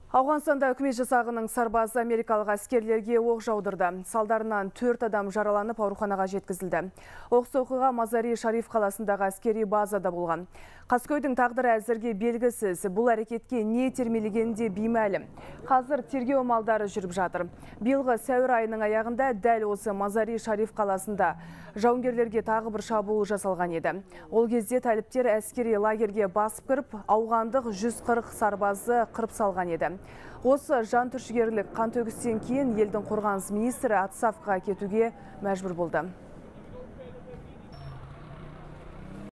Ауғанстанда үкімет жасағының сарбазы америкалық әскерлерге оқ жаудырды. Салдарынан 4 адам жараланып ауруханаға жеткізілді. Оқыс оқиға Мазари Шариф қаласындағы әскери базада болған. Қаскөйдің тағдыры әзірге белгісіз. Бұл әрекетке не итермелегенде беймәлім. Қазір тергеу амалдары жүріп жатыр. Биылғы сәуір айының аяғында дәл осы Мазари Шариф қаласында жауынгерлерге тағы бір шабуыл жасалған еді. Ол кезде талиптер әскери лагерге басып кіріп, ауғандық 140 сарбазы қырып салған еді. Осы жан түршігерлік қантөгістен кейін елдің қорғаныс министрі отставкаға кетуге мәжбүр болды.